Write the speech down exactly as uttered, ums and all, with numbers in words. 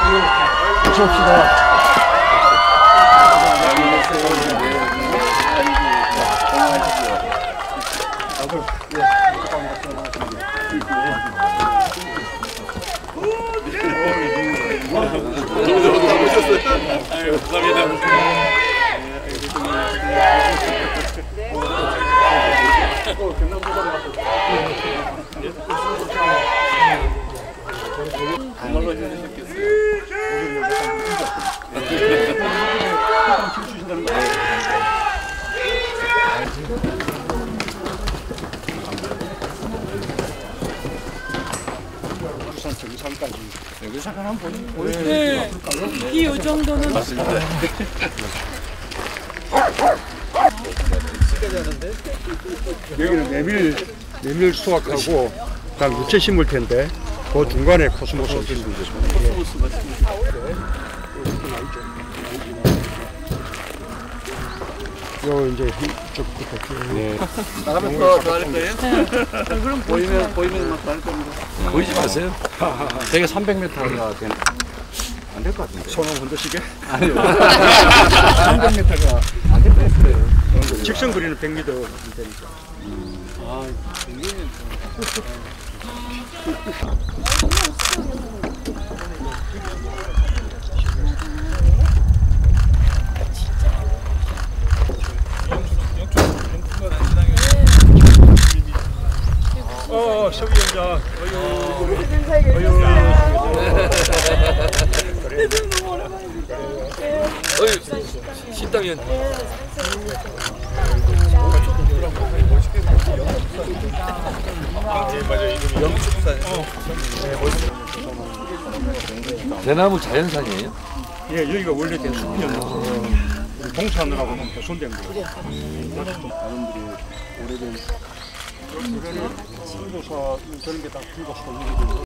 어서 옵시다. 정말로 힘드셨겠어요. 부산 정상까지 여기 잠깐 한번 보여주세요. 네, 이 요 정도는 맞습니다. 여기는 메밀 메밀 수확하고 그다음 유채 심을 텐데 그 중간에 코스모스 심는 거죠. 코스모스 맞습니다. 요 이제 이쪽부터 네. 나가면 더 좋아할 거예요? 그럼 보이면 보이면 막 좋아할 겁니다. 보이지 마세요. 되게 삼백 미터가 되는 안 될 것 같은데. 손을 흔드시게? 아니요. 삼백 미터가 안 될 것 같아요. 직선 거리는 백 미터 되니까. 아, 굉장히 어, 석 위원장. 어이, 신당연. 대나무 자연산이에요? 예, 여기가 원래 대숲이었는데 우리 공사하느라고 좀 훼손된 거예요. 나름들이 오래된 여기는 신도사 저런 게 다 불과 손님이거든요.